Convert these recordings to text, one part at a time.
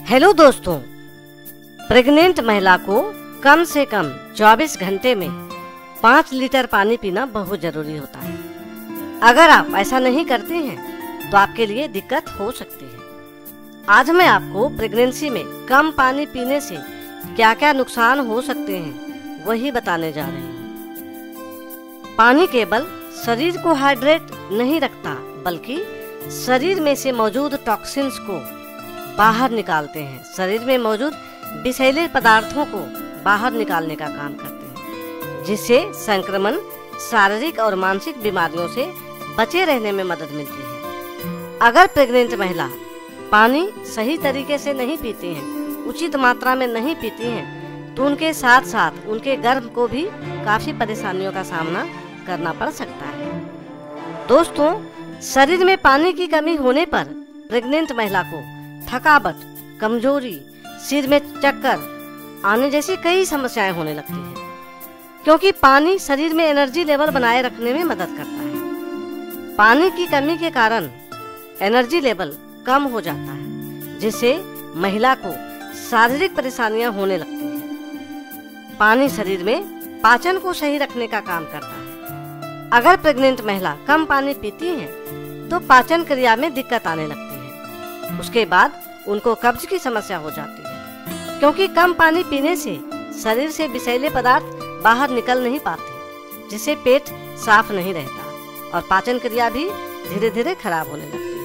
Hello दोस्तों, pregnant महिला को कम से कम 24 घंटे में 5 लीटर पानी पीना बहुत जरूरी होता है। अगर आप ऐसा नहीं करते हैं तो आपके लिए दिक्कत हो सकती है। आज मैं आपको प्रेगनेंसी में कम पानी पीने से क्या क्या नुकसान हो सकते हैं वही बताने जा रही हूँ। पानी केवल शरीर को हाइड्रेट नहीं रखता बल्कि शरीर में से मौजूद टॉक्सिन्स को बाहर निकालते हैं। शरीर में मौजूद विषैले पदार्थों को बाहर निकालने का काम करते हैं, जिससे संक्रमण, शारीरिक और मानसिक बीमारियों से बचे रहने में मदद मिलती है। अगर प्रेग्नेंट महिला पानी सही तरीके से नहीं पीती हैं, उचित मात्रा में नहीं पीती हैं, तो उनके साथ साथ उनके गर्भ को भी काफी परेशानियों का सामना करना पड़ सकता है। दोस्तों, शरीर में पानी की कमी होने पर प्रेग्नेंट महिला को थकावट, कमजोरी, सिर में चक्कर आने जैसी कई समस्याएं होने लगती हैं, क्योंकि पानी शरीर में एनर्जी लेवल बनाए रखने में मदद करता है। पानी की कमी के कारण एनर्जी लेवल कम हो जाता है, जिससे महिला को शारीरिक परेशानियां होने लगती हैं। पानी शरीर में पाचन को सही रखने का काम करता है। अगर प्रेग्नेंट महिला कम पानी पीती है तो पाचन क्रिया में दिक्कत आने लगती है। उसके बाद उनको कब्ज की समस्या हो जाती है, क्योंकि कम पानी पीने से शरीर से विषैले पदार्थ बाहर निकल नहीं पाते, जिससे पेट साफ नहीं रहता और पाचन क्रिया भी धीरे धीरे खराब होने लगती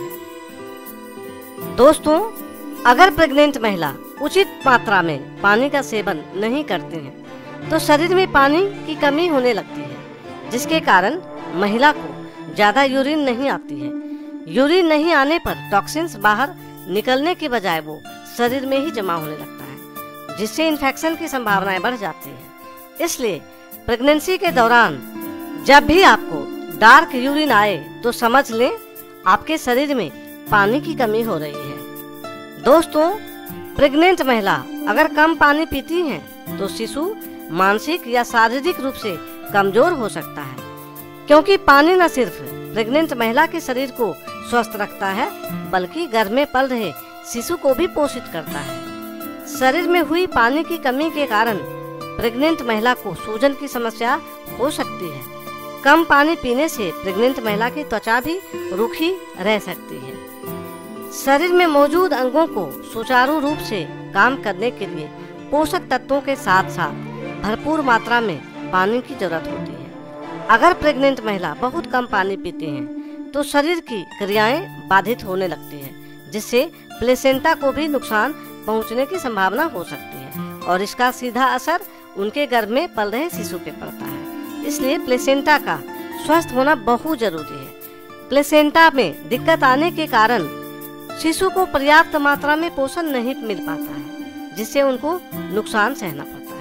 है। दोस्तों, अगर प्रेग्नेंट महिला उचित मात्रा में पानी का सेवन नहीं करते हैं तो शरीर में पानी की कमी होने लगती है, जिसके कारण महिला को ज्यादा यूरिन नहीं आती है। यूरिन नहीं आने पर टॉक्सिन्स बाहर निकलने के बजाय वो शरीर में ही जमा होने लगता है, जिससे इन्फेक्शन की संभावनाएं बढ़ जाती है। इसलिए प्रेगनेंसी के दौरान जब भी आपको डार्क यूरिन आए तो समझ लें आपके शरीर में पानी की कमी हो रही है। दोस्तों, प्रेग्नेंट महिला अगर कम पानी पीती हैं तो शिशु मानसिक या शारीरिक रूप से कमजोर हो सकता है, क्योंकि पानी न सिर्फ प्रेग्नेंट महिला के शरीर को स्वस्थ रखता है बल्कि गर्भ में पल रहे शिशु को भी पोषित करता है। शरीर में हुई पानी की कमी के कारण प्रेग्नेंट महिला को सूजन की समस्या हो सकती है। कम पानी पीने से प्रेग्नेंट महिला की त्वचा भी रूखी रह सकती है। शरीर में मौजूद अंगों को सुचारू रूप से काम करने के लिए पोषक तत्वों के साथ साथ भरपूर मात्रा में पानी की जरूरत होती है। अगर प्रेग्नेंट महिला बहुत कम पानी पीती हैं तो शरीर की क्रियाएं बाधित होने लगती हैं, जिससे प्लेसेंटा को भी नुकसान पहुंचने की संभावना हो सकती है और इसका सीधा असर उनके गर्भ में पल रहे शिशु पे पड़ता है। इसलिए प्लेसेंटा का स्वस्थ होना बहुत जरूरी है। प्लेसेंटा में दिक्कत आने के कारण शिशु को पर्याप्त मात्रा में पोषण नहीं मिल पाता है, जिससे उनको नुकसान सहना पड़ता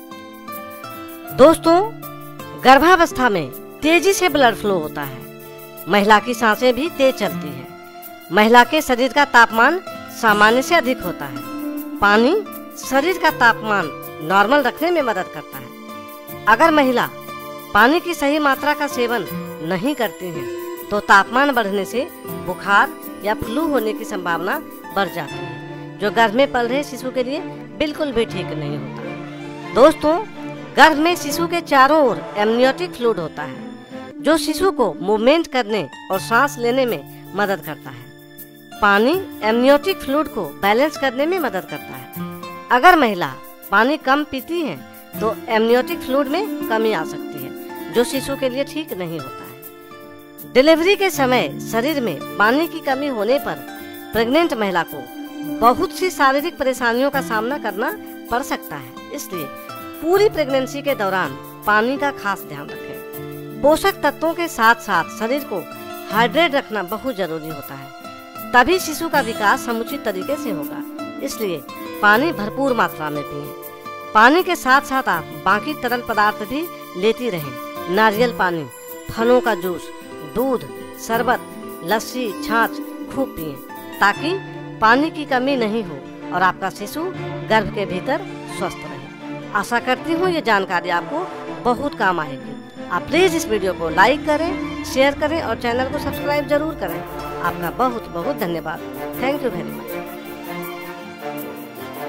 है। दोस्तों, गर्भावस्था में तेजी से ब्लड फ्लो होता है। महिला की सांसें भी तेज चलती है। महिला के शरीर का तापमान सामान्य से अधिक होता है। पानी शरीर का तापमान नॉर्मल रखने में मदद करता है। अगर महिला पानी की सही मात्रा का सेवन नहीं करती है तो तापमान बढ़ने से बुखार या फ्लू होने की संभावना बढ़ जाती है, जो गर्भ में पल रहे शिशु के लिए बिल्कुल भी ठीक नहीं होता। दोस्तों, गर्भ में शिशु के चारों ओर एमनियोटिक फ्लूइड होता है, जो शिशु को मूवमेंट करने और सांस लेने में मदद करता है। पानी एमनियोटिक फ्लूइड को बैलेंस करने में मदद करता है। अगर महिला पानी कम पीती है तो एमनियोटिक फ्लूइड में कमी आ सकती है, जो शिशु के लिए ठीक नहीं होता है। डिलीवरी के समय शरीर में पानी की कमी होने पर प्रेग्नेंट महिला को बहुत सी शारीरिक परेशानियों का सामना करना पड़ सकता है। इसलिए पूरी प्रेगनेंसी के दौरान पानी का खास ध्यान रखें। पोषक तत्वों के साथ साथ शरीर को हाइड्रेट रखना बहुत जरूरी होता है, तभी शिशु का विकास समुचित तरीके से होगा। इसलिए पानी भरपूर मात्रा में पिएं। पानी के साथ साथ आप बाकी तरल पदार्थ भी लेती रहें। नारियल पानी, फलों का जूस, दूध, शरबत, लस्सी, छाछ खूब पिएं, ताकि पानी की कमी नहीं हो और आपका शिशु गर्भ के भीतर स्वस्थ रहे। आशा करती हूँ ये जानकारी आपको बहुत काम आएगी। आप प्लीज इस वीडियो को लाइक करें, शेयर करें और चैनल को सब्सक्राइब जरूर करें। आपका बहुत बहुत धन्यवाद। Thank you very much.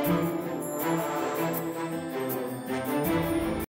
है।